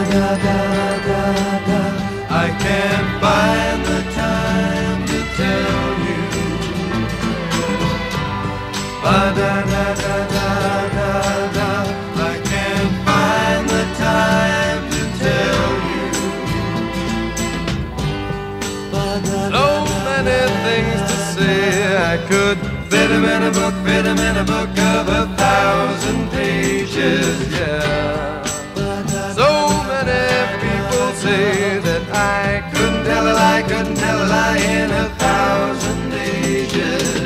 I can't find the time to tell you. Ba-da-da-da-da-da-da. I can't find the time to tell you. So many things to say, I could fit them in a book, fit them in a book of 1,000 pages, yeah. So many people say that I couldn't tell a lie, couldn't tell a lie in 1,000 ages.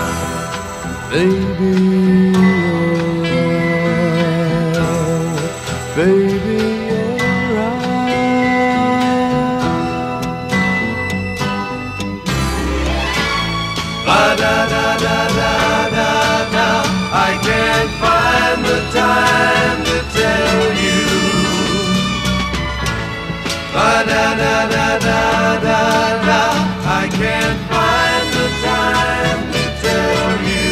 Baby, oh, baby, you're right. Ba-da-da-da-da-da-da. I can't find the time to tell you. Ba-da-da-da-da-da-da. I can't find the time to tell you.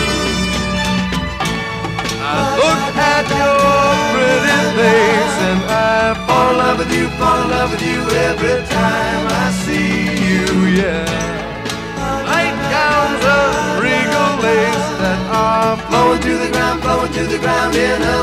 I look at your pretty face and I fall in love with you, fall in love with you every time I see you, yeah. Nightgowns of regal lace that are flowing to the ground in a